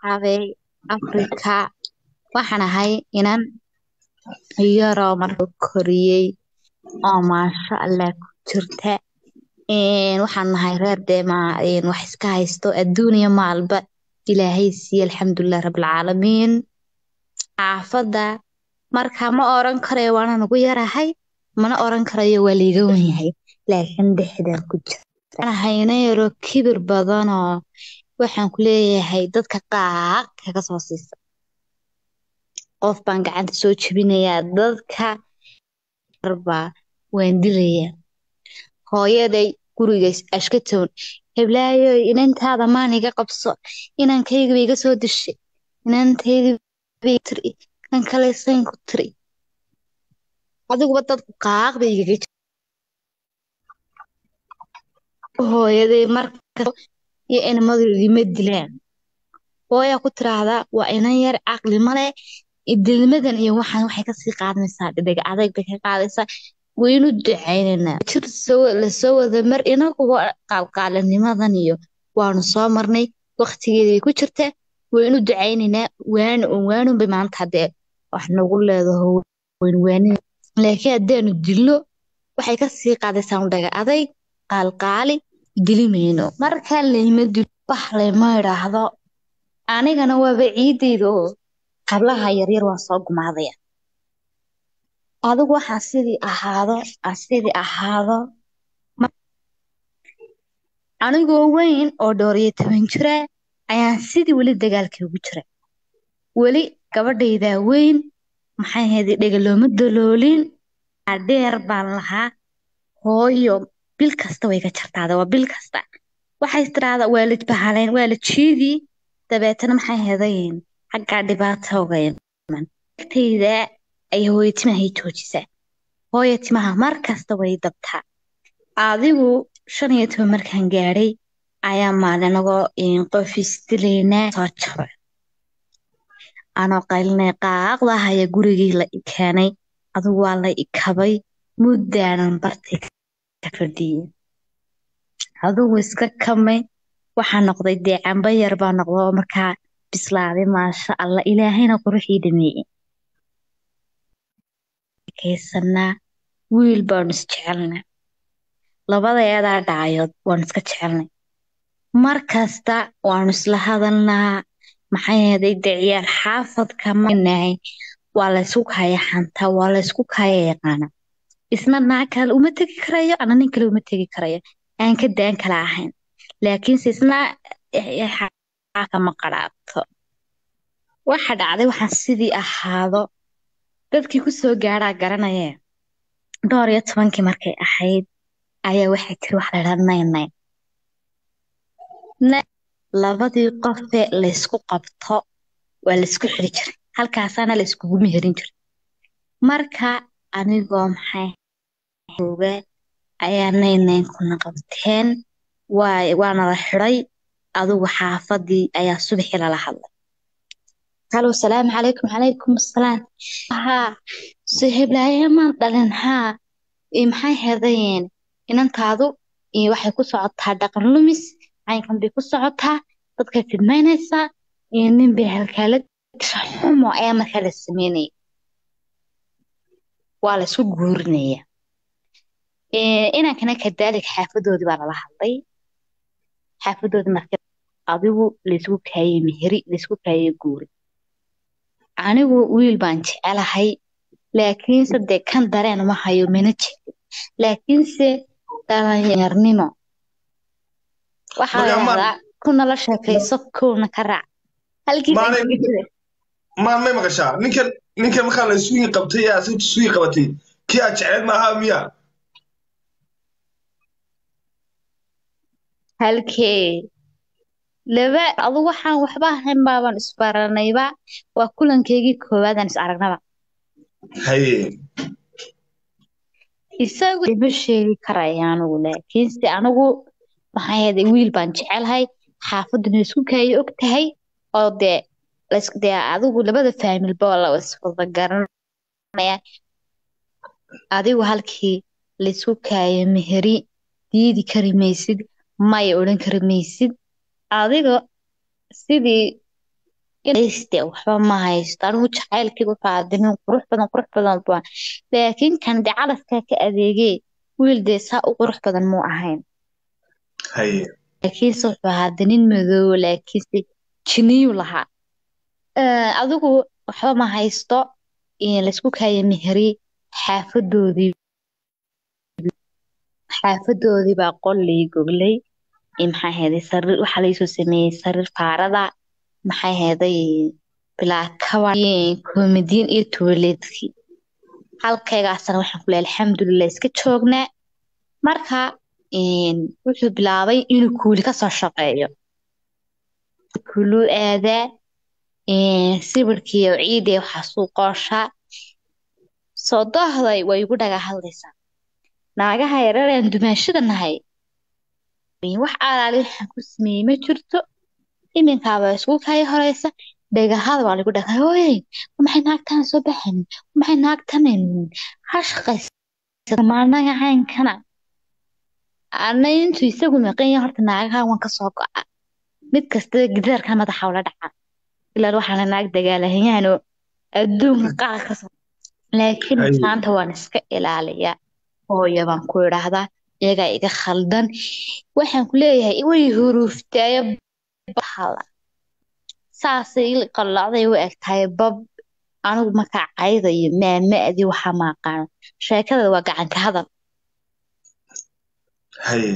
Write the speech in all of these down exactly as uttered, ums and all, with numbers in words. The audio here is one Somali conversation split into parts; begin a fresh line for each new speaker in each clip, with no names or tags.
Habay Afrika waxaan ahay inan yaroo marka koriyey oo maasha Allah ku jirta een waxaan nahay reer deema een wax iska haysto adduuniya maalba ilaahay siiyo alxamdulillah rabbil caalamiin caafada marka ma oran karayo waan ugu yarahay mana oran karayo waa liiga wan yahay laakiin dhexdaan ku jira waxaan hayna yaro kibir badan oo waxaan ku leeyahay dadka qaaq kaga soo siisa qof baan gacanta soo jabinayaa dadka arba waan dilayaa hooyaday gurigays ashkatoon heblaayo inantaada maan iga qabso inankayga bay iga soo dishay inantayda bay tiri kan kale san ku tiri adiguba dadku qaaq bay iga hooyaday marka iyo inamadii ma dilaan hooyaa ku tiraahdaa waa inan yar caqli male idilmadan iyo waxaan waxay ka sii qaadaysaa dhadhaga adag bay ka qaadaysaa waynu ducaynaynaa jir soo la soo wada mar inagu qalqaalanimadan iyo waanu soo marnay waqtigeedii ku jirta waynu ducaynaynaa waan waan bay maanta hadee wax nagu leedahay wayn waan laakiin hadeenu dilno waxay ka sii qaadaysaa dhadhaga adag qalqaali dilimayno marka leeyma dil wax leeyma yiraahdo anigana waa ciideydo qablaha yar yar waan soo gumaadaya adigu waxa sidii ahaado asidii ahaado anigoo weyn oo dhowr iyo toban jira ayaan sidii wali dagaalka ugu jira wali gabadhayda weyn maxay ahayd dhagalooma daloolin dheer baan lahaa hooyo bil kasta way ka jartaada waa bil kasta waxay tiraahdaa waalid bahaleen waalid jiidi dabeetana maxay ahaydeen xagga dhibaato uga iman tayda ay hooyo timaha joojisa hooyo timaha mar kasta way dabtaa adigu shan iyo toban markaan gaaray ayaa maalinagoo in qof istileena soo jabay anoo qaylinay qaaqda haya gurigii la keenay adigu waa la ikabay muddaanan bartay ka fadhiyay adigu iska kamay waxaa noqday dee camba yar baa noqdo markaa bislaaday maasha Allah ilaahayna quruxii dhameeyay keysana wiil baan is jecelnaa labadeeda dhaayood waan iska jecelnay markasta waan isla hadalnaa maxay ahayd ciyaar xaafadka manahay waa la isku kaya xanta waa la isku kaya yaqaana isna naakal uma tagi karayo ana nin kale uma tagi karayo aan ka daan kala ahayn laakiin isna xaaka ma qaraato waxa dhacday waxaan sidii ahaado dadkii ku soo gaaraa garanayeen dhowr iyo tobankii markay ahayd ayaa waxay tiri wax la raadnaynay labadii qof ee la isku qabto waa la isku xiri jiray halkaasana la isku meherin jiray marka anigoo maxay hooga ayaa naynay kuna qabteen waay waana la xiray adigu xaafadii ayaa subaxii la hadlay halo salaam calaykum calaykum asalaam ha sahiblaaya ma dhalin ha ee maxay heedeen inantaadu ee waxay ku socotaa dhaqan lumis aynkan bay ku socotaa dadka fidmaynaysa ee nin bay halkala xumo ee marka la sameeyay waa la isku guurinaya ee inaan kana ka dalik xaafadoodii baa la hadlay xaafadoodii marka adigu la isku kaayay meheri la isku kaayay guuri anigu wiil baan jecelahay laakiin saddex kan dareen ma hayo mana jecel laakiin se dhalinyarnimo waxa la yiraahdaa kuna la sheekayso kuna ka raac halkii
ma ma maqashaa ninkan ninkan marka la isugu qabtay yaa si isugu qabatay kii aad jecel ma aha miya
halkee laba adu waxaan waxba ahayn baaban isbaranayba waa kulankeygii koowaad aan is aragnaba
haye
isagu ma sheegi karayaan uu laakiin si anigu maxay ahayd wiil baan jecelahay xaafaduna isku kaayay og tahay oo dee la isku dee adigu labada family ba la isku garanaya adigu halkii la isku kaayay meheri diidi kari maysid may oran kari maysid adiga sidii إيستي وحبا ما هيستان وجحيل كي وفادين قروح بدن قروح بدن بوان لكن كان دي على كاك أديجي ويل دي سا قروح بدن مو أهين
هي
لكن صوت هادين مذو لكن سي جنيو لها آه أدوكو وحبا ما هيستو إن لسكو كاي مهري حافظودي حافظودي باقول لي قولي إن maxay heeday sariir waxa la soo sameeyay sariir faarada maxay heeday bilaa kawayn komediin iyo tuuleedkii halkaygaasna waxaan ku leeyahay alxamdulillah iska joognaa marka een wuxuu bilaabay inuu kuuli ka soo shaqeeyo kuulu aadaa een sawirkii oo ciidii waxa suu qooshaa soo dahday way igu dhaga hadlaysaa naagaha yarar aan dumaashada nahay wax alaali waxaan ku sameeyay ma jirto iminkaaba isku kay horeysa dhagahada waa lagu dhagay hooyay maxay naagtan soo baxan maxay naagtan ha shaqaysa maanaga caynkana ana intu isagu maqan yahay horta naagaha waan ka soo go'a mid kasta gidaarka madaxa wala dhaca ilaa waxaan naag dagaalahayaano adduunka qaar ka soo laakiin
هي
maanta waan iska ilaaliya hooyo baan ku idhaahdaa iyaga iga khaldan waxaan ku leeyahay way huruuftaayo bahala saasay qalacday u eg tahay bab anigu marka cayda iyo maamaadi waxa ma aqaan sheekada waa gacan ka hadal
هي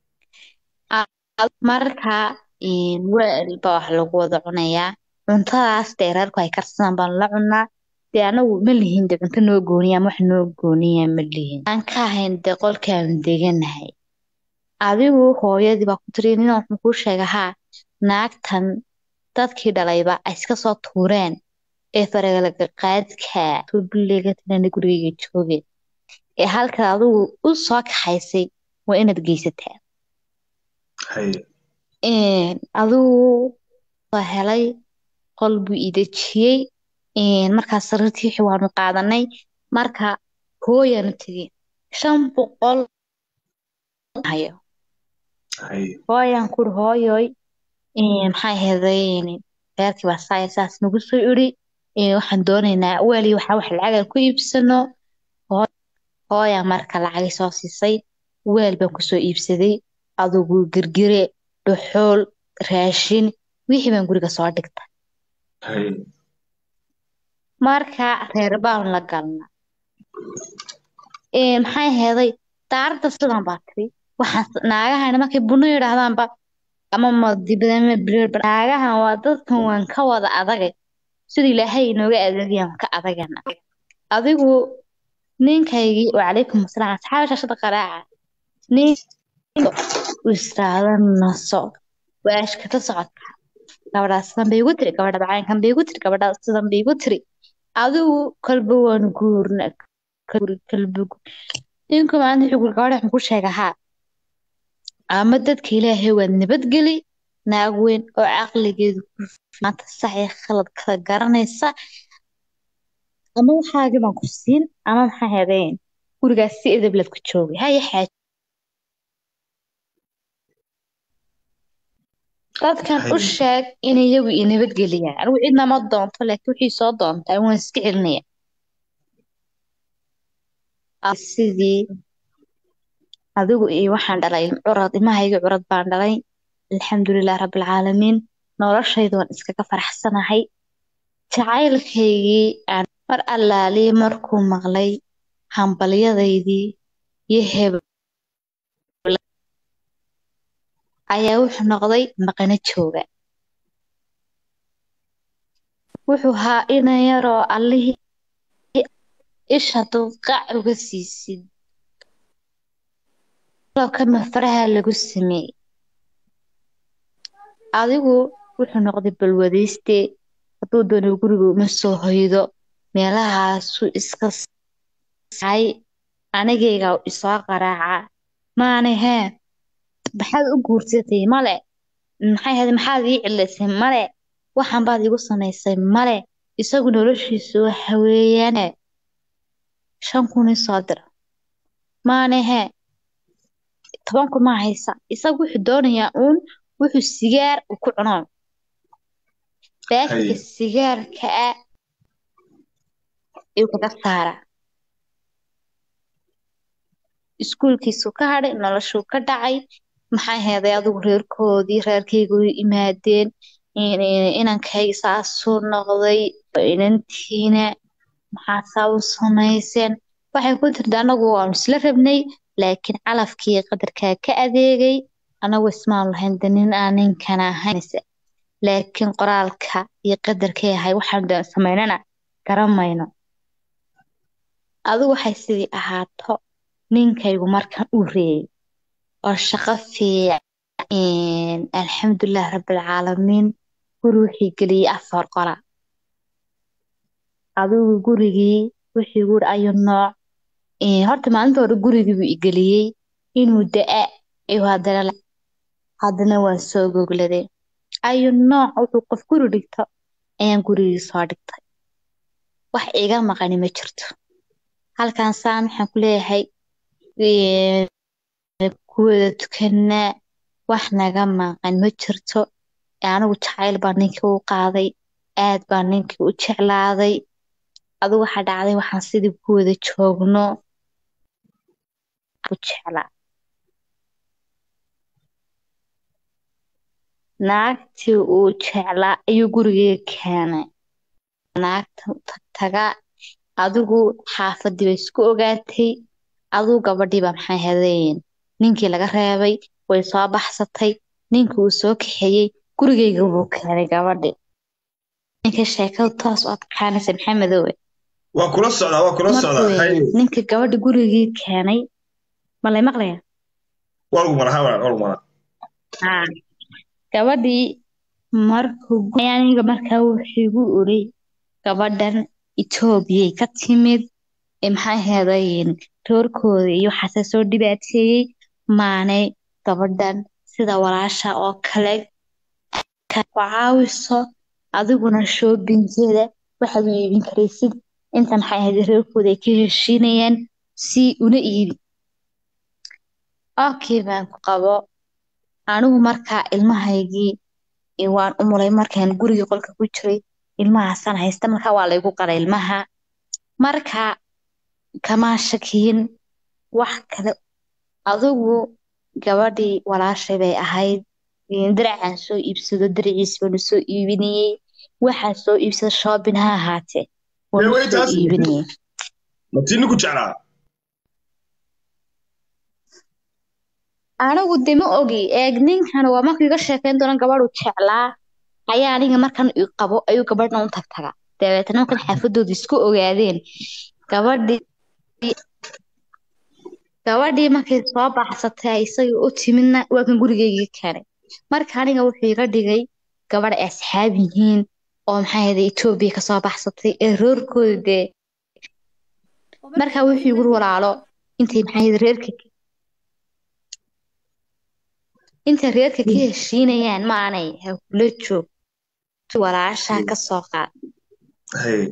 marka in weel baa wax lagu wada cunayaa cuntadaas dheeraarku ay karsan baan la cunaa dee anagu ma lihin de cunto noo gooniya ama wax noo gooniya ma lihin aan ka ahayn de qolkaan deganahay adigu hooyadii baa ku tiri nin waxaan kuu sheega haa naagtan dadkii dhalayba ay iska soo tuureen ee faragalaga qaadka tubliga tanana gurigayga jooge ee halka adigu u soo kaxaysay waa inaad geysataa
هي
een adigu waa helay qol buu ii dejiyey een markaas sariirtii wixii waanu qaadanay marka hooyaanu tegey shan boqol hayo
هي
hooyaan kuri hooyoy een maxay ahaydey reerkii baa saaya saas nagu soo iri een waxaan doonaynaa weli waxa wax lacag aan ku iibsano hooyaa marka lacag soo siisay weel baan kusoo iibsaday adigu girgire dhuxul raashin wixii baan guriga soo dhigtay
هي
marka reer baan la galna ee maxay ahaydey daarta sidan baa tiri waxaan naagahan markay bunu yidhaahdaanba ama ma dibadama bilir naagahan waa dadkan waan ka wada adagay sida ilaahay inooga adeegayaan ka adagana adigu ninkaygii wacalaykum asalaam asxaab shashada qaraaca nin israadan naso waashka ka socota gabadhaas sidan bay igu tiri gabadha bacaankan bay igu tiri gabadhaas sidan bay igu tiri adigu kalba waan guurna kalba ninku maanta wuxuu guri gabadha waxaan ku sheega haa ama dadka ilaahay waad nabadgeli naag weyn oo caqligeedu ku maanta sax iyo khalad kala garanaysa ama waxaagi baan ku siin ama maxaa heedeen gurigaas si edeb lad ku joogay haya xaaj dadkan u
هي
sheeg in iyagu i nabadgeliyaan anigu cidna ma doonto laakiin wixii soo doontaa waan iska celinaya sidii adigu iyo waxaan dhalay curad imahayga curad baan dhalay alxamdulilah rabbilcaalamiin noloshayda waan iskaga faraxsanahay jacaylkaygii aan mar allaalii markuu maqlay hambalyadaydii iyo hebel ayaa wuxuu noqday maqana jooga wuxuu haa ina yaroo allihii isha dulqaac uga siisid kama faraha lagu sameeyey adigu wuxuu noqday balwadayste hadduu doono guriga uma soo hoydo meelahaasu iska say anigayga isoo qaraaca maana hee maxaad u guursatay male maxay ahayd maxaad ii cilaysay male waxaan baad igu samaysay male isagu noloshiisu waxa weeyaane shan kun ii soo dira maana hee toban kun ma haysa isagu wuxuu doonayaa uun wuxuu sigaar uu ku cuno baagka
هاي
sigaarka ah ayuu kaga saara iskuulkiisu ka hadhay noloshuu ka dhacay maxay heeday adigu reerkoodii reerkaygu way imaadeen inankayga saasuu noqday inantiina maxaa saa u samayseen waxay ku tirda anagu waanu isla rabnay laakiin calafkii qadarkaa ka adeegay anagu ismaan lahayn de nin aan ninkan ahayn laakiin qoraalka iyo qadarkay ahay waxaan samaynana garamayno adigu waxay sidii ahaato ninkaygu markan uu reeyay oo shaqo fiican alxamdulilah rabbilcaalamiin guri wixii geliyey afar qola adigu gurigii wixii guri ayu nooc horta maalinta hore gurigii buu igeliyey inuu da-a ayuu haddana haddana waan soo gogladay ayu nooc wuxuu qof guri dhigto ayaan gurigii soo dhigtay wax iga maqani ma jirto halkan saan waxaan ku leeyahay kuwada tukanaa wax naga maqan ma jirto anigu jacayl baa ninkii u qaaday aad baa ninkii u jeclaaday adigu waxaa dhacday waxaan sidii ku wada joogno u jeclaa naagtii uu jeclaa ayuu gurigeyga keenay naagta tagtaga adigu xaafadii bay isku ogaatay adigu gabadhii baa maxay hadeen ninkii laga reebay way soo baxsatay ninkii uu soo kaxeeyey gurigeyga buu keenay gabadhii ninka sheekada toos u adkaanaysa maxamedowe
waa kula socdaa waa kula socdaa
ninka gabadhi gurigii keenay ma lay maqlaya
waa lagu maraha waa lagu maraha
haa gabadhii markuu aniga markaa wuxuu igu uri gabadhan Etoobiyay ka timid maxay heedayn toorkooda iyo waxa soo dhibaateeyay maanay gabadhan sida walaasha oo kale ka caawiso adiguna shoppingkeeda waxaad u iibin karaysid inta maxay ahayd reerkooda ka heshiinayaan si una iibi okay baan ku qabo anigu markaa ilmahaygii waan u mulay markaan guriga qolka ku jiray ilmahaasaan haysta markaa waa laygu qaray ilmaha marka kama shakiin wax kale adigu gabadhii walaashay bay ahayd diracaan soo iibsado diraciis baan soo iibinayay waxaan soo iibsado shopping ha ahaatee waan soo iibinayay
matini ku jeclaa
anigu dima ogi eeg ninkan waa markii iga sheekayn doona gabadhu jeclaa ayaa aniga markan uu qabo ayuu gabadhna u tagtaga dabeetana markan xaafadooda isku ogaadeen gabadhii gabadhii markay soo baxsatay isaga u timidna waa kan gurigeyga keenay marka aniga wuxuu iga dhigay gabadh asxaab yihiin oo maxay ahayd Ethiopia ka soo baxsatay ee reerkooda dee marka wuxuu igu walaalo intay maxay ahayd reerka inta reerka ka heshiinayaan ma aanay la joog walaasha ka soo qaad
hay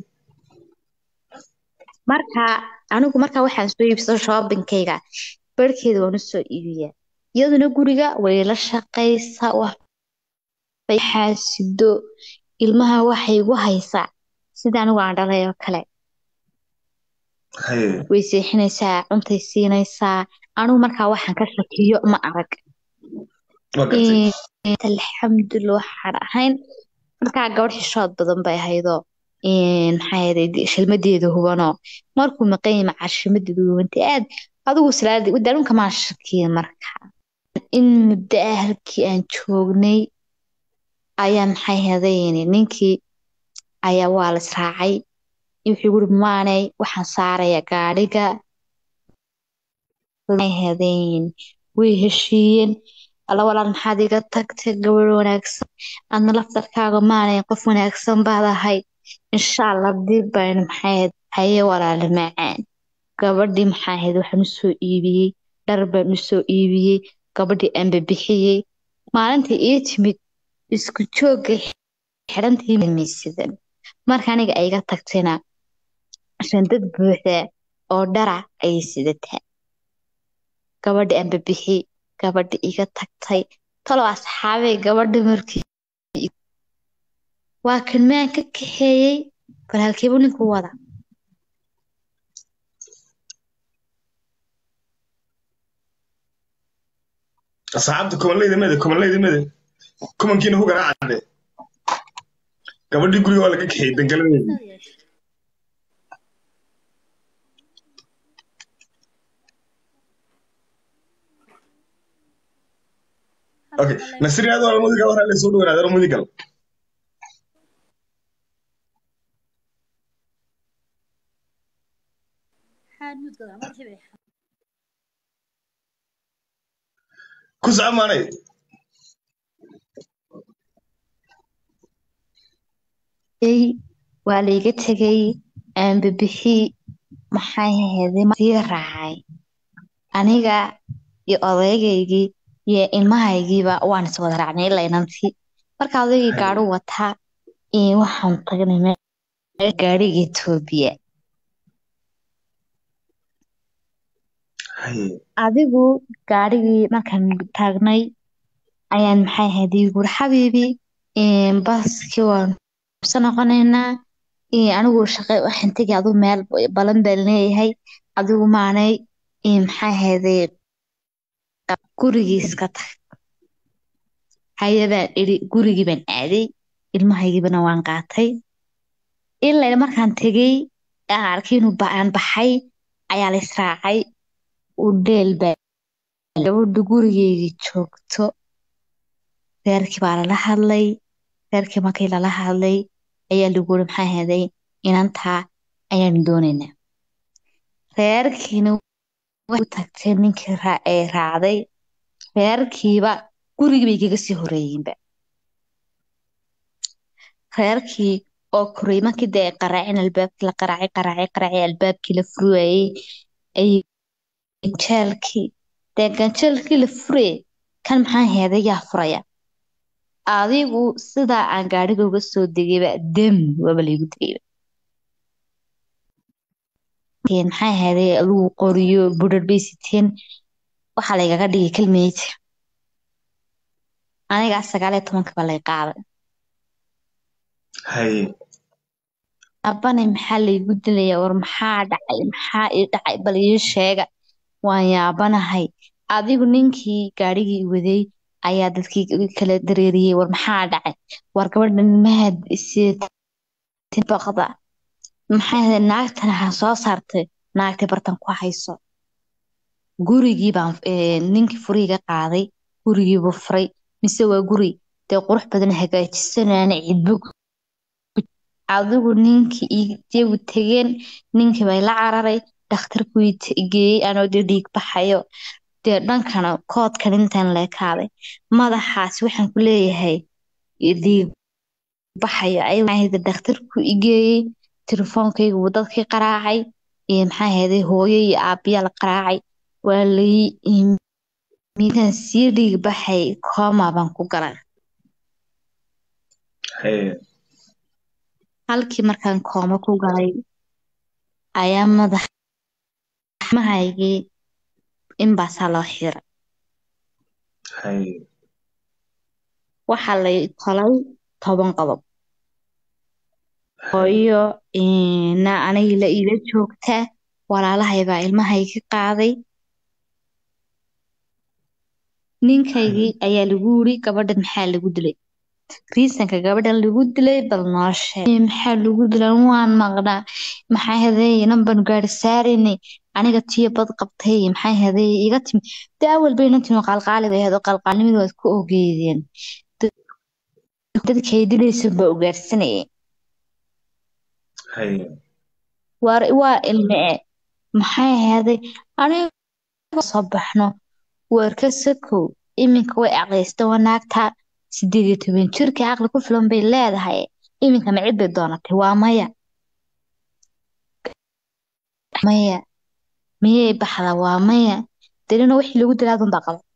marka anigu marka waxaan soo iibsado shoppingkayga barkeeda waan u soo iibiyaa iyaduna guriga way la shaqaysaa wax bay xaasido ilmaha waxay igu haysaa sida anigu aan dhalay oo kale
hay
way seexinaysaa cuntay siinaysaa anigu markaa waxaan ka shakiyo ma arag alxamdulillah waxaan ahayn markaa gabadh xishood badan bay ahaydoo maxay ahayd shilmadeeda hubanoo markuu maqan macashimadeedu hubantay aad adigu salaadii wadaalunka maa shakiya markaa in muddo ah halkii aan joognay ayaa maxay ahaydeen ninkii ayaa waa la israacay wuxuu guri maanay waxaan saaraya gaadhiga maxay ahaydeen way heshiiyeen alla walaal maxaad iga tagtay gabadh wanaagsan adna laftarkaaga maanay qof wanaagsan baad ahayd insha allah dib baan maxay ahayd haye walaal macaan gabadhii maxay ahayd waxaan u soo iibiyey dhar baan u soo iibiyey gabadhii aan bixiyey maalintii ii timid isku joogga xirantii miisidan marka aniga ay iga tagtayna shandad buuxda oo dhara ayay sidataa gabadhii aan bixiyey gabadhii iga tagtay talo asxaabay gabadhii markii waa kan maan ka kaxeeyey bal halkeebu ninku wada
asxaabta kumanleyda mede kumanleyda mede kumankiina ku garaacade gabadhii guriga waa laga kaxeeyey dangaladeedii okay nasri aad waa mudiga hore la soo dhawaada mudigal ku saamanay
ay waa la iga tagay aan bibixi maxay ahaydey sii raacay aniga iyo odaygaygii iyo ilmahaygiiba waan is wada raacnay ilaa inantii marka odaygii gaadhu wataa iyo waxaan tagnay meel gaadhiga Itoobiya adigu gaadhigii markaan taagnay ayaan maxay ahaydey guur xabiibi in baskii waan soo noqonaynaa in anigu shaqo waxaan tagay adigu meel balan baan leeyahay adigu maanay in maxay ahaydey gurigiis ka tag hayadaan iri gurigii baan aaday ilmahaygibana waan qaatay ilaa markaan tagay aan arkay inuu baan baxay ayaa la israacay u dheel baa gabadha gurigeygii joogto reerkii baa lala hadlay reerkii markii lala hadlay ayaa lagu yiri maxay ahaydey inantaa ayaan doonaynaa reerkiina way tagtay ninkii ee raacday reerkiiba gurigii bay kaga sii horeeyeenba reerkii oo koray markii dee qaraacin albaabkii la qaraacay qaraacay qaraacay albaabkii la furayay ay ganjeelkii dee ganjeelkii la furayay kan maxaa ahaydey yaa furaya adigu sidaa aan gaadhiga uga soo degayba dem waaba laygu degayba maxay ahaydey lagu qoriyo budhar bay siteen waxaa laygaga dhigay kalmeyd anigaa sagaal iyo tobanka baa lay qaaday
hay
abane maxaa laygu dilaya war maxaa dhacay maxaa ii dhacay bal ii sheega waan yaabanahay adigu ninkii gaadhigii waday ayaa dadkii kala dareeriyey war maxaa dhacay war gabadhan mahad isiin baqda maxay naagtan waxaa soo saartay naagtay bartan ku hayso gurigii baan ninkii furiga qaaday gurigiibu furay mise waa guri dee qurux badan hagaajisanaan cidbo adigu ninkii iyagu tegeen ninkii bay la cararay dhakhtarkuu geeyey anoo dee dhiig baxayo dee dhankana koodkan intaan leekaaday madaxaas waxaan ku leeyahay dhiig baxayo ayada dhakhtarku igeeyey telefoonkayga wuu dadkii qaraacay iyo maxaa ahaydey hooyo iyo aabiyaa la qaraacay waa lay midaan sii dhiig baxay kooma baan ku galay halkii markaan kooma ku galay ayaa madaxmahaygii inbaasaa loo xiray waxaa lay tolay toban qodob hooyo na anigi la iila joogtaa walaalahay baa ilmahayga qaaday ninkaygii ayaa lagu yiri gabadhan maxaa lagu dilay riisanka gabadhan lagu dilay bal noo sheeg maxaa lagu dilay waan maqnaa maxaa ahaydey namban gaari saarinay aniga tiyo bad qabtay maxaa ahaydey iga timi dee awal bay inantii qalqaaliga ahayd oo qalqaalnimadu waad ku ogeydeen dadkay dilaysan baa ugaarsanayay war waa ilme maxay ahaydey aniga soo baxno warka sakow iminka way aqleysta wanaagta sideed iyo toban jirka aqli ku filan bay leedahay iminka ma cid bay doonatay waa maya maya miyay baxda waa maya dalina wixii lagu dilaadun baa qaba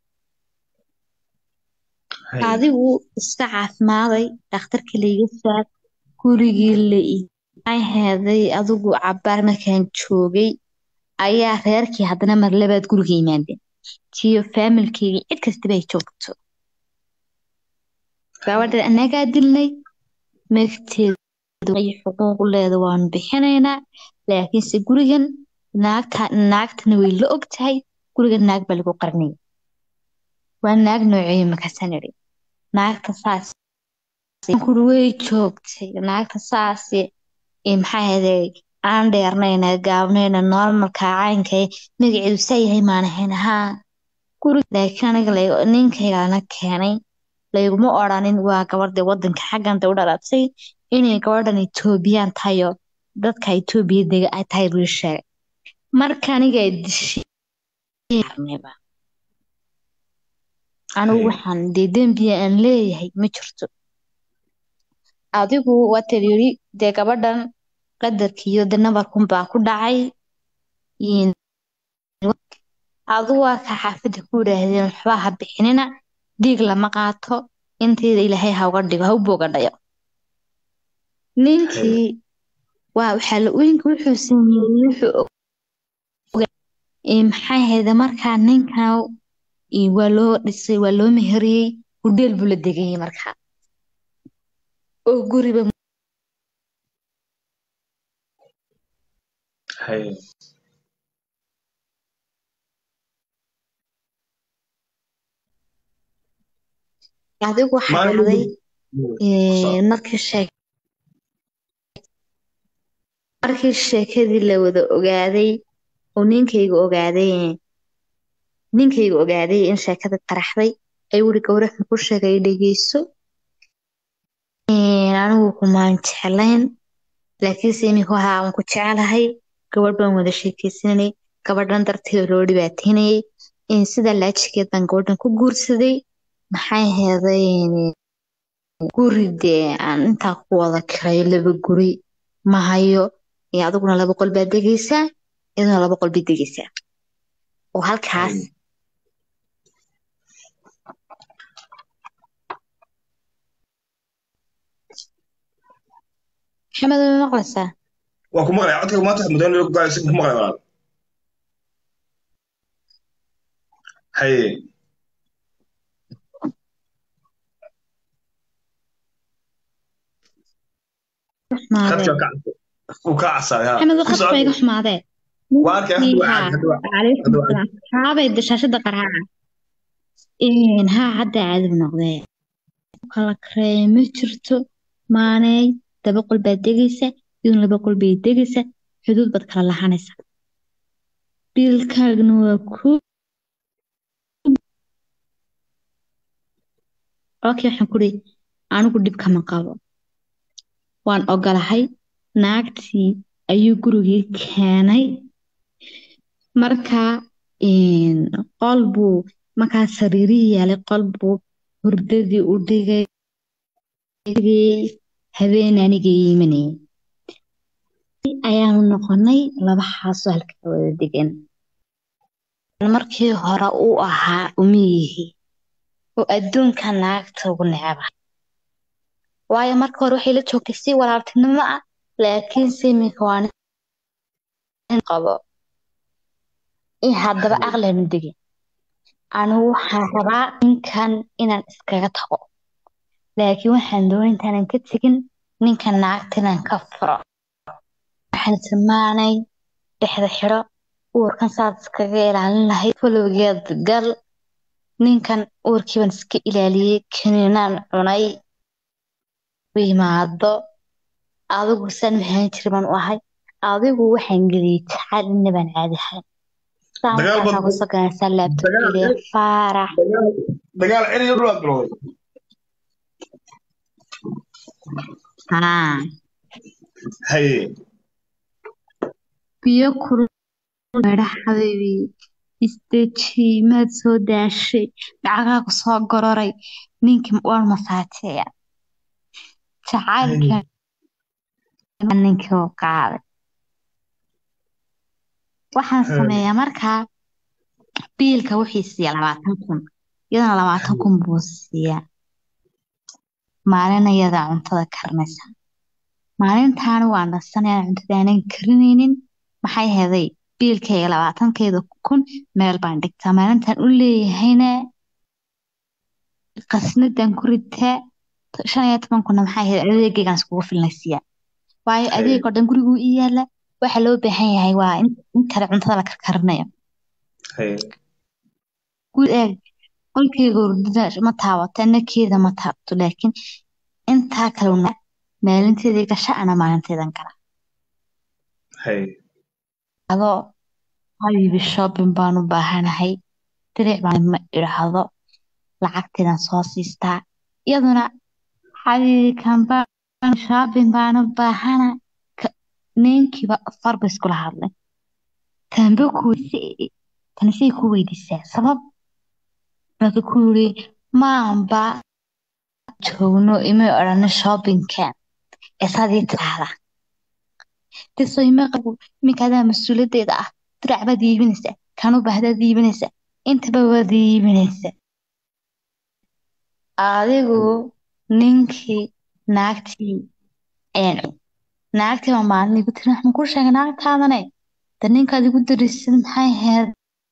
adigu iska caafimaaday dhakhtarkii layga saar gurigii la ay heeday adigu cabaar markaan joogay ayaa reerkii haddana mar labaad guriga yimaadeen tiyo faamilkeyga cid kasta bay joogto gabadha anagaa dilnay meegteedu ay xuquuq u leedahay waan bixinaynaa laakiinse gurigan naagta naagtana way la og tahay gurigan naag baa lagu qarnay waa naag noocee makasan iri naagta saas kuri way joogtay naagta saas ee maxay ahayd aan dheernayna gaabnayna normalka caynka magaceedu sayahay maanahayn haa guri laakiin aniga ninkaygana keenay layguma oranin waa gabadha wadanka xagganta u dhalatay inay gabadhan Ethiopian tayo dadka Ethiopia dega ay tahay bulshada marka aniga dishay anu waxaan dambiye aan leeyahay ma jirto adigu waa tiri de gabadhan qadarkiyo de nabarkun baa ku dhacay in adu waa ka xafida ku raahdeen waxba ha bixinina diig lama qaato inteeda ilaahay ha uga dhigo ha u bogadhayo ninkii waa waxa la weynku wuxuu sameeyay wuxuu in maxay ahayd markaa ninkan ii waa loo dhisay waa loo meheriyay hudeel buu la degay markaa oo guriba
hay
adigu waxa dhacday ee markii sheeg markii sheekadii la wada ogaaday oo ninkayga ogaaday ninkayga ogaaday in sheekada qaraxday ay wuri gowrac ku sheegay dhageyso ee anigu kuma jeclayn laakiin seemi ku haa aan ku jecelahay gabadh baan wada sheekaysanay gabadhan darteed loo dhibaateynay in sida laajigeed baan gabadhan ku guursaday maxay heedeen guri dee aan intaa ku wada kirayo laba guri ma hayo ee adiguna laba qol baad degaysaa idina laba qol baad degaysaa oo halkaas maxamed ma maqlaysaa
waa ku maqlay codka maanta mudan loo gaaraysa ku maqlay walaal hay khadka ka uu ka casay ha
maxamed khadka iga xumaadee
waa ka hadwa
haabay dashashada qaraaca in ha hadda aad noqday kala kreem jirto maanay daba qol baad degaysa idin laba qol baad degaysa xuduud bad kala lahanaysa biilkaagna waa ku okay waxaan ku leeyahay anigu dhib kama qabo waan ogolahay naagtii ayuu gurigii keenay markaa in qolbu markaa sariirihii yaalay qolbu hurdadii u dhigay habeen aniga yimanay ayaanu noqonay laba xaaso halka wada degan markii hore uu ahaa umiyihi oo adduunka naagta ugu necba waayo marka hore waxay la joogtay si walaaltinimo ah laakiin simika waan qabo in haddaba aqlanu degin anigu waxaan rabaa ninkan inaan iskaga tago laakiin waxaan doonay intaanan ka tegin ninkan naagta inaan ka furo waxaan samaanay dhexda xidho uurkan saad iskaga ilaalin lahayd falowgeed gal ninkan uurkiiban iska ilaaliyey kaniinaan cunay wiimaado adigu san waxaan jirban u ahay adigu waxaan geliyay jacayl inabaan caadi ahayn saankaa kusoo ganaysaa laabtoobiile faarax
dagaal celiyo dhulaad bilowday
haa
haye
biyo kulul xabiibi isteji maad soo daashay lacagaha ku soo gororay ninkii waan masaajeeya jacaylka ninkii oo qaaday waxaan sameeyaa markaa biilka wixii siiya labaatan kun iyadana labaatan kun buu siiyaa maalin ayada cuntada karinaysa maalintaana waan nasanaya cuntada aanan karinaynin maxay heeday biilkayga labaatankeeda kun meel baan dhigtaa maalintaan u leeyahayna qasnadan ku ritaa shan iyo toban kuna maxay ahayd adeegaygaan iskugu filnaysiya waayo
Hey.
adeeg oo dhan gurigu ii yaala waxa loo baahan yahay waa in in kale cuntada la karkarinayo
Hey.
guud eeg qolkeyga hurdada ma taabato nakeeda ma taabto laakiin intaa kalena maalinteedii gasha ana maalinteedan gala
Hey.
adoo habibi shopping baan u baahanahay diric baan ma idhaahdo lacagteedan soo siistaa iyaduna habibi kambaan shopping baan u baahana ninkiiba farba iskula hadlay tanba kuweyse tanisay ku weydiisaa sabab marka ku yiri maanba joogno ima odhana shoppingkan esadii tiraahda tisoo ima qabo iminkadaa mas-uuliyadeeda ah dirac baad iibinaysaa kan u baahdaad iibinaysaa intaba waad iibinaysaa adigu ninkii naagtii naagtii baa maalin igu tiri waxaan kuu sheegay naagtaadane da ninkaad igu darisid maxay ahayd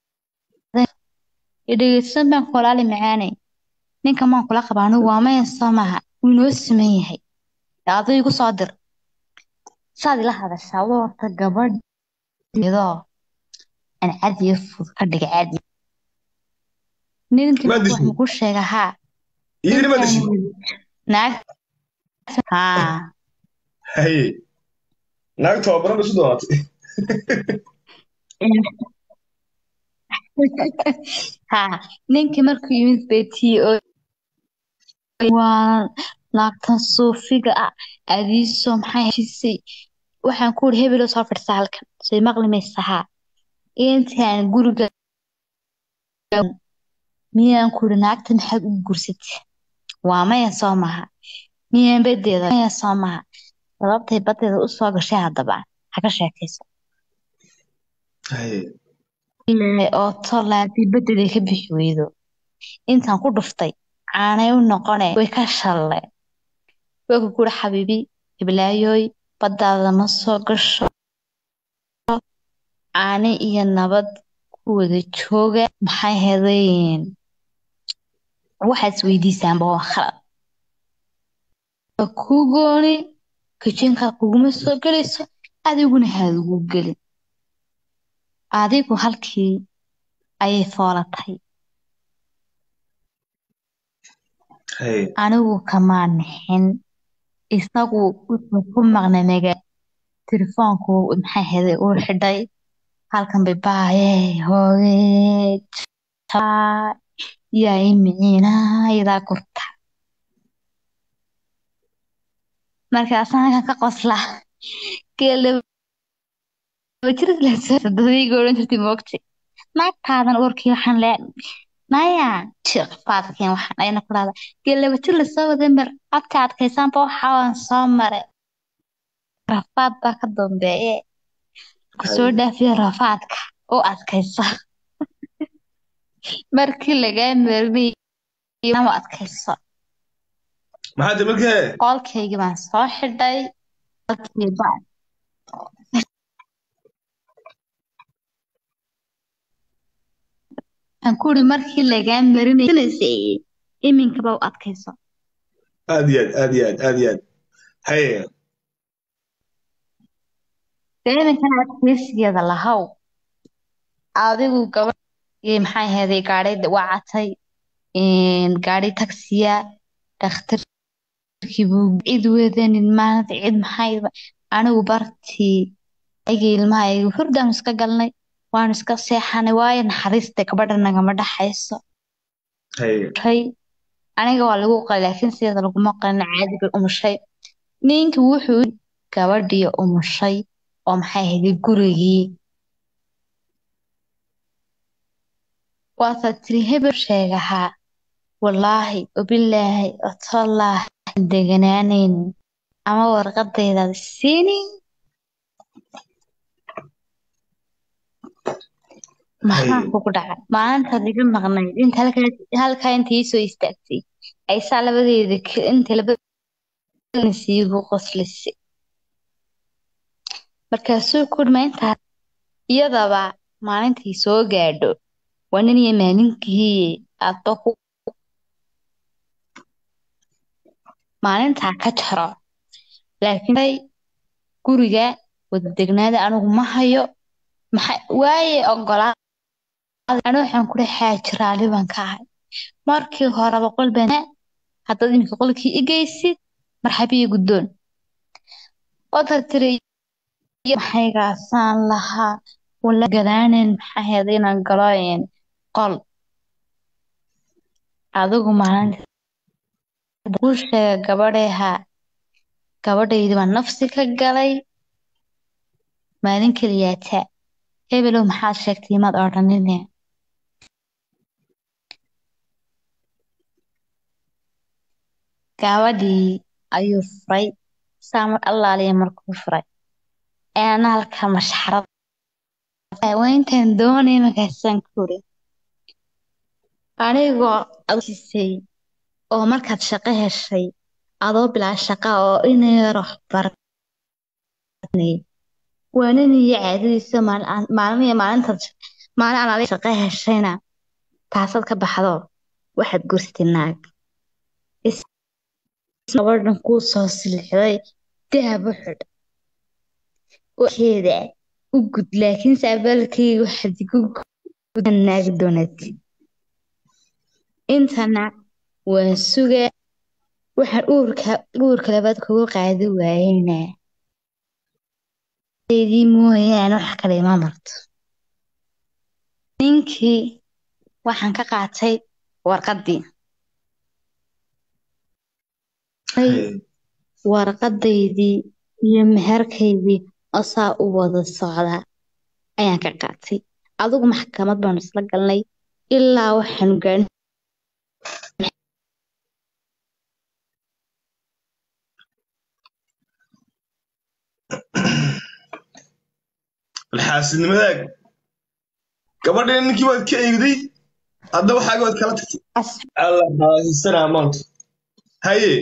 idhegeysan baan ku walaali macaanay ninka maan kula qaba anigu waa maya soo maaha wuu inoo siman yahay adoo igu soo dir saad ila hadashaa warta gabadhidoo aan cadiyo fudud ka dhiga cadi ninkii waxaan ku sheega haa
yiri ma dishi
naag haa
hay naag tababaran isu doonatay
haa ninkii markuu yimid beetii oo waa naagtan suufiga ah adiisoo maxay heshisay waxaan ku uri hebelo soo fadhisa halkan soo maqli maysa haa intaan guriga miyaan ku uri naagta maxaad u gursatay waa maya soo maha miyaan badeeda maya soo maha sababtay badeeda u soo gashay haddaba ha ka sheekayso oo tolaadii badeeday ka bixi weydo intaan ku dhuftay caanay u noqone way ka shalle way ku guri xabiibi hiblaayoy badaada ma soo gasho caane iyo nabad ku wada jooga maxay hedeen waxaad isweydiisaanba waa khalad kuu gooni kijinka kuguma soo gelayso adiguna haad ugu gelin adigu halkii ayay foolatay anigu kamaa nixin isagu wuxuu ku maqnay naga telefoonku maxay heday uu xidhay halkan bay baaye hooye yaa i miciinaydaa gurta markaasaan halkan ka qosla geelabajirladadayga odhan jirtay moogta naagtaadan uurkii waxaan lee naya faadkeen waxaan ayna ku dhahda geelabajir lasoo wada mar adka adkaysaanba waxaan soo maray rafaad baa ka dambeeye kusoo dhaafiya rafaadka u adkaysa markii lagaa marinay adkayso
maxaad markee
qolkaygi baan soo xidhay aan ku uri markii lagaa marinay iminkaba u adkayso
aad iyo aad aad iyo aad aad iyo aad haye
iminkana adkaysigeeda lahow adigu gabadh maxay ahaday gaadhay wacatay gaadhi tagsiya dhakhtarkii buu cid wadanin maalinta cid maxay anigu bartii ayga ilmaha aygu hurdaan iska galnay waanu iska seexanay waayo naxariista gabadha nagama dhaxayso aniga waa lagu qalay laakiin sideeda laguma qalin caadi bay umushay ninkii wuxuu gabadhii umushay oo maxay ahayd gurigii waasaa tiri hebel sheegahaa wallaahi wabilaahi watallaahi deganaanayn ama warqadaydaad siinin maxaa kugu dhacay maalintaad iga maqnayd inta halkaa inta ii soo istaagtay aysaa labadeeda inta labada siigu qoslisay markaasuu kudhma intaa iyadaba maalintii soo gaadho waa nin iyo maalinkii aadba ku maalintaa ka jaro laakiin guriga wada degnaada anigu ma hayo maxay waaye ogolaa anigu waxaan ku dhahay xaajiraali baan ka ahay markii hore boqol baan haddaad imika qolkii igeysid marxabiyo guddoon oo tartiray maxay gaasaan lahaa wala galaanin maxay ahayd inaan galo qol adigu maalinta kuu sheega gabadheeha gabadhaydi baa nafsi ka galay maalin keliyaata hebelow maxaad sheegtay maad odhanine gabadhii ayuu furay saamar allaaliya markuu furay eana halka mashxarada wayntaan doonay markaasaan kuri anigoo adisay oo markaad shaqo heshay adoo bilaa shaqa oo inayaro barnay waananiyo caadadiisa maalin maalintaad maalin alaali shaqo heshayna taasaad ka baxdo waxaad gursatay naag gabadhan kuu soo silixday dahab u xidh waxeeda u gud laakiinse abaalkayga waxaad igu gudan naag doonatid intana waa suga waxaan uurka uurka labaad kugu qaadi waayeyna deedii mooyaane wax kale ima marto ninkii waxaan ka qaatay warqaddii warqadaydii iyo meherkaydii oo saa u wada socda ayaan ka qaatay adigu maxkamad baanu isla galnay ilaa waxaanu gaadhin
الحاسنimadaag gabadheen ninkii waad ka eegday hadda waxaaga waad kala tagtay allah haasana maanta haye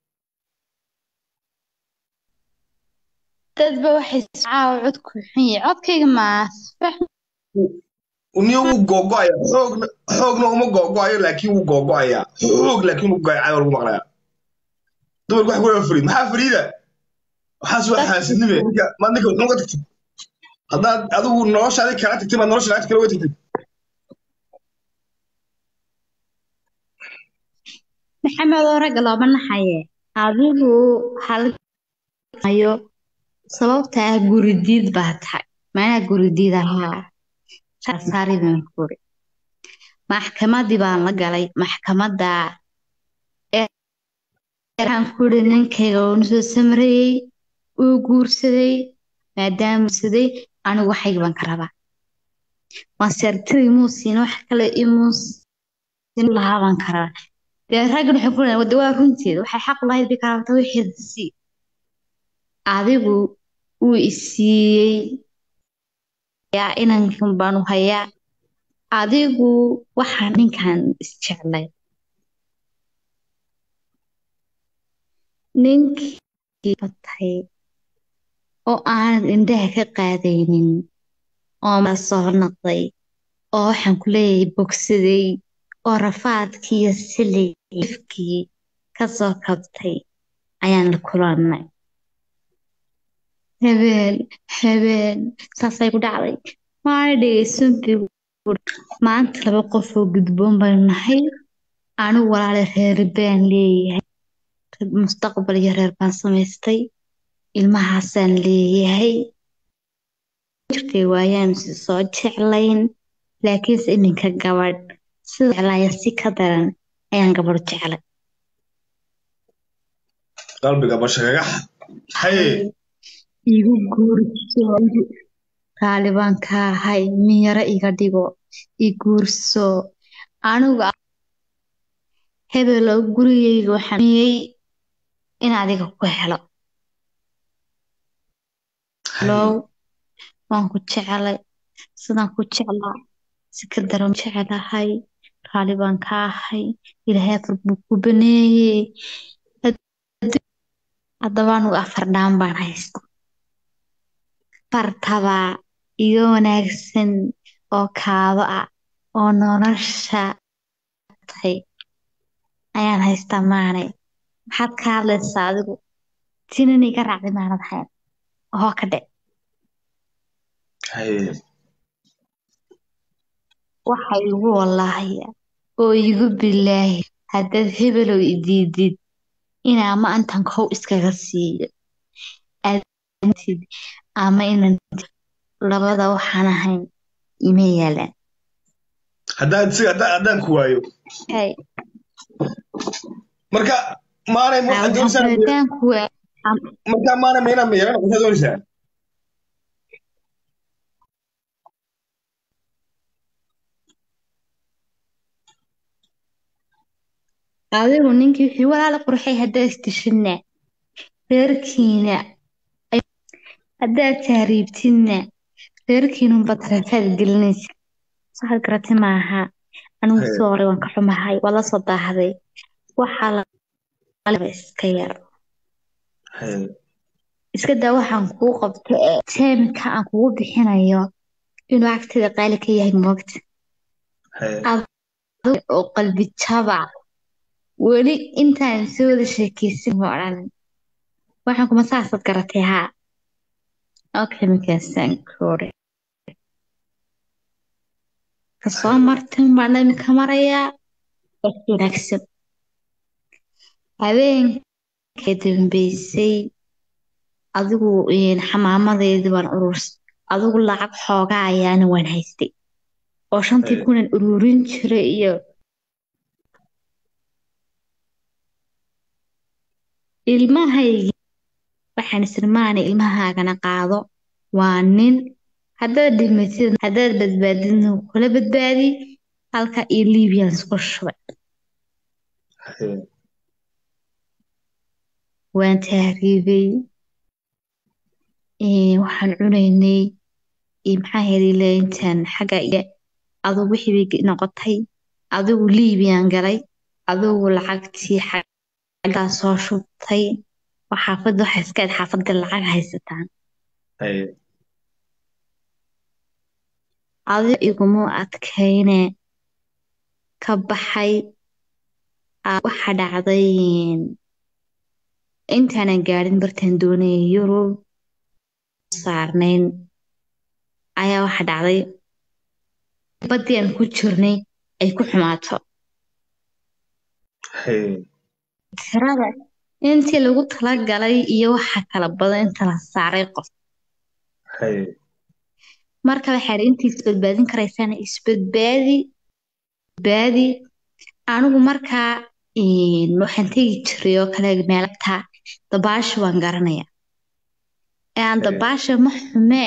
dadba waxay caawa codku xun yahay codkayga maas
uniyo wuu googo'aya xoogna xoogna uma googo'ayo laakiin wuu googo'aya xoog laakiin wuu googo'aya caawa lagu maqlaya dumarku wax kula fariid maxaa fariida waxaas waa xaasidnime maad ninka wuxuu ka tagtay haddaad adigu noloshaadi kala tagtay maad nolosha lacagta kala uga tagtay
maxamed oo ragga looma naxaye adigu halmayo sababta ah guridiid baa tahay maanaa guridiid ahaa saari baan kuri maxkamadii baan la galay maxkamadda waxaan kuri ninkayga oo soo samreeyey uu guursaday maadaama guursaday anigu waxayga baan ka rabaa waan seertiri muusiin wax kale imuusin lahaa baan ka rabaa dee raggan waxay ku leeyihin wadda waa runteed waxay xaq lahayd bay ka rabta wixeeda sii adigu wuu isiiyey yaa inankan baanu hayaa adigu waxaan ninkan isjeclay ninkii batay oo aanad indhaha ka qaadaynin oo ma soo noqday oo waxaan ku leeyahay bogsaday oo rafaadkii iyo silifkii kasoo kabtay ayaan la kulannay habeen habeen saasay ku dhacday waana dhegeysantii maanta laba qof oo gudboon baynu nahay anigu walaale reer baan leeyahay mustaqbal iyo reer baan samaystay ilmahaasaan leeyahay jirkay waayaan si soo jeclayn laakiinse iminka gabadh sida jeclaaya si ka daran ayaan gabadh jeclay
qalbiga bashagax haye
igu guurso raali baan ka ahay miyaro iga dhigo i guurso anigu hebelow gurigayga waxaan miyey in adiga ku helo low waan ku jecelay sidaan ku jeclaa si ka daran jecelahay raali baan ka ahay ilaahay afar buu ku baneeyey haddaba anigu afar dhaan baan haysta fartaba iga wanaagsan oo kaabo ah oo nolosha tahay ayaan haystaa maanay maxaad ka hadlaysaa adigu tinani ka raacday maanad hayn hoo ka dhe
haye
waxa igu wallahaya oo igu bilaahi haddaad hebelow idiidid inaa ma antan kow iskaga siiyo aadantid ama inan labada waxaan ahayn ima yaalaan
haddaan si haddaan haddaan ku waayo
hay
marka maanay
aa
waxaad
waxaan
doonaysaa
kuleetaan kuwa
marka maanay meena meeran waxaad doonaysaa
adigu ninkii wixii walaala qurxay haddaad istishinna reerkiina haddaad tahriibtidna reerkiinunbaad rafaad gelinaysa saxad garati maaha anigu
haye
soo horay waan ka xumahay waa la soo daahday waxaa la iska yar
haye
iska daa waxaan kuu qabto ee teemka aan kugu bixinayo inuu agteeda qaali ka yahay moogta
haye
adiga oo qalbi jabac weli intaan soo wada sheekaysan ma odhan waxaan kuma saasad garatay haa okay markaasaan kore kasoo
haye
martin baan imika marayaa wax wanaagsan habeenkii dambeysay adigu xamaamadeedii baan ururs adigu lacag xoogaa ayaana waan haystay oo shantii
haye
kunan ururin jiray iyo ilmahaygi waxaan isirmaanay ilmahaagana qaado waa nin haddaad dhimatid haddaad badbaadidna kula badbaadi halka iyo liibiyan isku shubay
haye
waan tahriibay waxaan cunaynay maxaa helay intaan xagga iyo adigu wixii bay noqotay adigu liibiyan galay adigu lacagtii xaggaa soo shubtay waa xaafadda waxa iska aad xaafadda lacag haysataan
haye
adiga iguma adkayne ka baxay waxa dhacday intaanan gaadhin bartaan doonayay yurub saarnayn ayaa waxa dhacday baddii aan ku jirnay ay ku xumaato
haye
tirada intii lagu talagalay iyo waxa kala badan inta la saaray qof
haye
marka waxaa intii isbadbaadin karaysana isbadbaadi badbaadi anigu markaa waxaan tegi jiray oo kale meelabta dabaasha waan garanaya aan
haye
dabaasha ma xume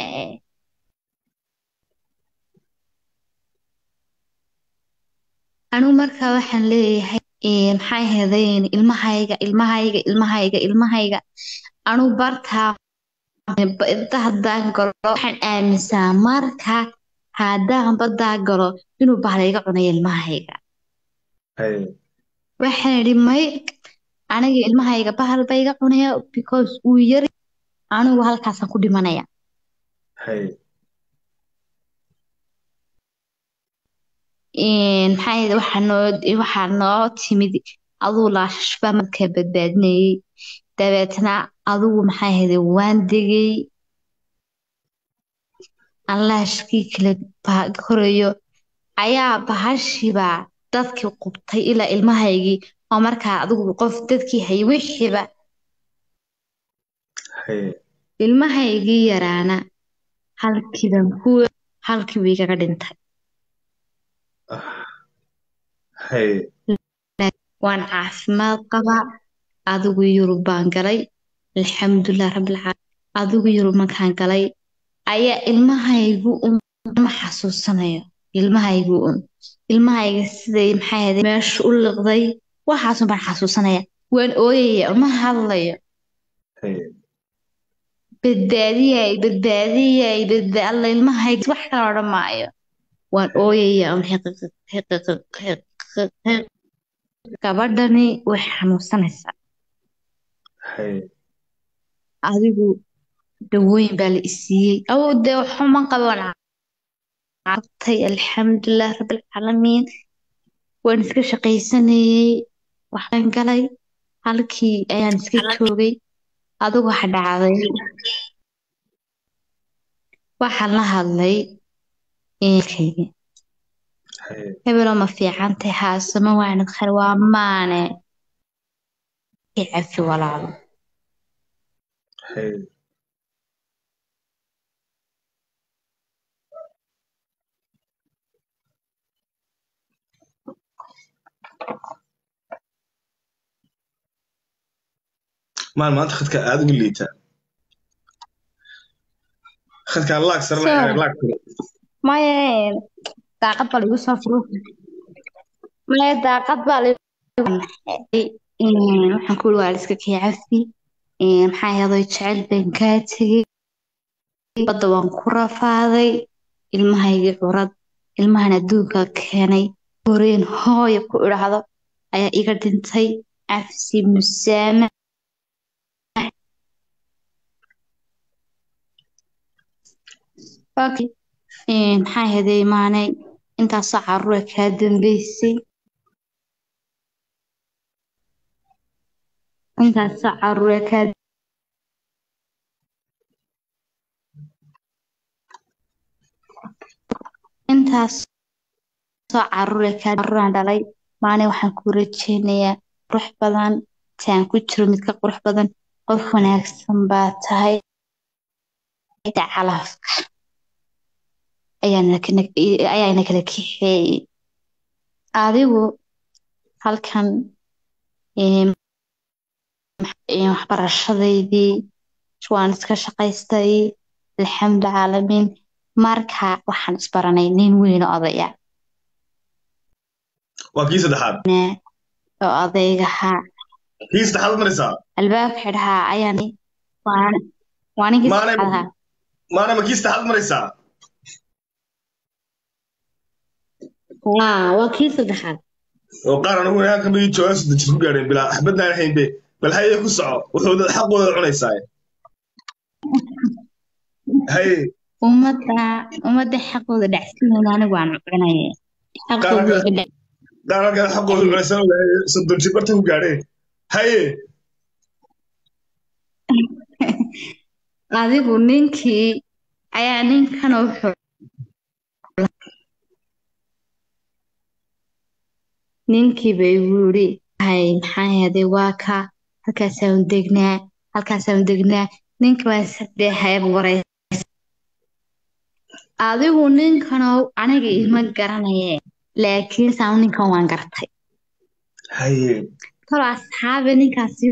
anigu markaa waxaan leeyahay maxay ahaydeen ilmahayga ilmahayga ilmahayga ilmahayga anigu bartaa badda haddaan galo waxaan aaminsaa marka haddaan baddaa galo inuu bahla iga cunayo ilmahayga
haye
waxaan idhi may aniga ilmahayga bahal ba iga cunaya because uu yar anigu halkaasaan ku dhimanaya
haye
maxaa yidhi waxaa noo waxaa noo timid aduu laashash baa markaa badbaadinayay dabeetna adigu maxaa yidhi waan degay aan laashkii kala korayo ayaa bahashiibaa dadkii qubtay ilaa ilmahaygii oo markaa adigu qof dadkii hayay wixiiba
haye
ilmahaygii yaraana halkiiban kuwa halkii wuu igaga dhintay
haye
waan caafimaad qabaa adigu yurub baan galay alxamdulilah rabbilcaalamiin adigu yurub markaan galay ayaa ilmahaygu un ma xasuusanayo ilmahaygu un ilmahayga siday maxay ahayd meesha u liqday waxaasun baan xasuusanaya waan ooyaya uma hadlayo
haye
badbaadiyay badbaadiyay badba alla ilmahayga wax kala odhan maayo waan ooyaya un gabadhani way xanuunsanaysaa
haye
adigu dawooyin baa la isiiyey awow dee waxuma qaban cabtay alxamdulilah rabbilcaalamiin waan iska shaqaysanayey waxbaan galay halkii ayaan iska joogay adigu waxa dhacday waxaan la hadlay ehelkayga
haye
hebelo ma fiican tahay haasama waanad khayr waa maane i cafi walaalo
haye maan maanta khadka aad ugu liita khadkaan laag sare la
soo
laag kale
maya daaqad baa liigu soo furo maya daaqad baa liigu waxaan ku uri waa liska kii cafi maxaa ahaday jecel baan kaa tegey badda waan ku rafaaday ilmahaygii curad ilmahan adduunka keenay horeen hooya ku idhaahdo ayaa iga dhintay cafsi musaama maxaa ahaday maanay intaasoo caruura kaa dambeysay intaasoo caruura kaa intaas soo caruure kaa caruuraan dhalay maanay waxaan ku rajeynayaa qurux badan taan ku jiro mid ka qurux badan qof wanaagsan baa tahay calafka ayaana kala kaxeeyey adigu halkan waxbarashadaydii waan iska shaqaystay alxamdu caalamiin marka waxaan isbaranay nin weyn oo odaya
waa kii saddexaad
oo odaygaha
kii saddexaad maraysaa
albaabka xidhaa ayaan waa ninkii saddexaad
maana ma kii saddexaad maraysaa
waa kii saddexaad
oo qaar anigu inaan kamid joogaan saddex jir ku gaadheen bilaa axbadnaan haynbe bal haye ku soco wuxuu xaqooda cunaysaa haye
ummadda ummadda xaqooda dhacsiin anigu waan cunaya xaqooda
qaar halkan xaqooda cunaysan soddon jir barta ku gaadheen haye
adigu ninkii ayaa ninkan wuxuu ninkii bay wuri hay maxaa ahaday waa ka halkaasaan degnaa halkaasaan degnaa ninka baan saddeexayb waray adigu ninkanow aniga ima garanaye laakiin saan ninkan waan gartay
haye
tolo asxaabe ninkaasi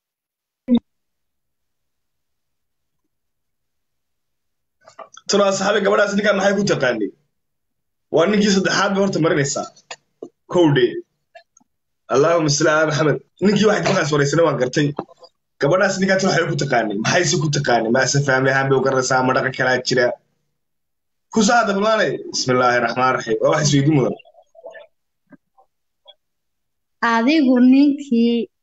tolo asxaabe gabadhaas ninkaan maxay ku taqaanay waa ninkii saddexaad bay horta marinaysaa kowdhe allahuma salli ala maxamed ninkii waxay markaas waraysana waan gartay gabadhaas ninkaas waxay ku taqaanay maxayse ku taqaanay maase faamili ahaan bay u garanaysaa ma dhaqan kalaa jira ku saa dablaanay bismillaahi raxmaan raxiim waa wax isweydi mudan
adigu ninkii